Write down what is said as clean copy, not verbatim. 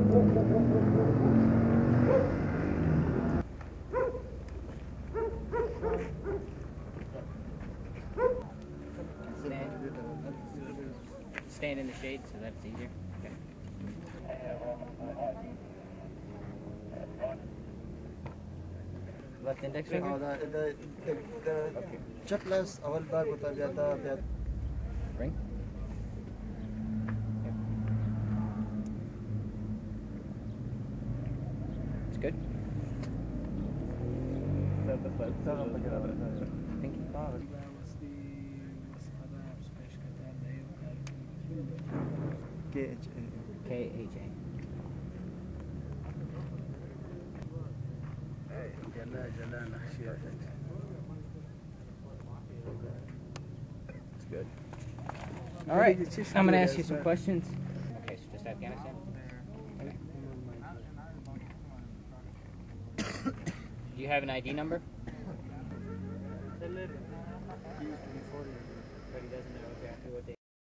Stand in the shade so that's easier. Okay. Left index finger? The checklist أول باب وطبيعتها Ring? It's good. Pinky? KHA. It's good. All right, I'm going to ask you some questions. Okay, so just Afghanistan? Okay. Do you have an ID number? But he doesn't know exactly what the